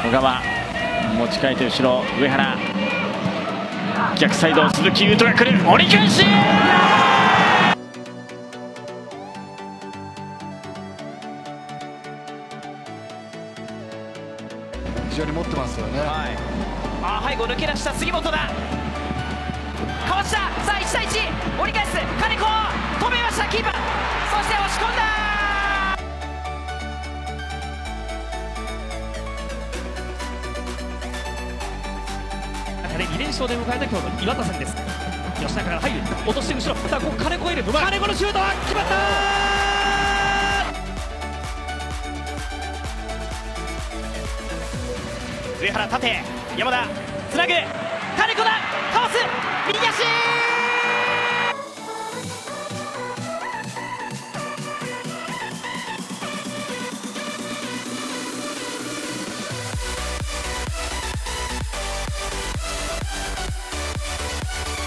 小川持ち替えて後ろ上原逆サイド鈴木優斗が来る折り返し非常に持ってますよね。 背後抜け出した杉本だ。かわした。さあ1対1折り返す金子止めましたキーパー。そして押し込んだ。中で2連勝で迎えた今日の岩田戦です。吉永から入る落として後ろ。さあここ金子がいる。金子のシュートは決まったー。上原縦山田つなぐ金子だかわす右足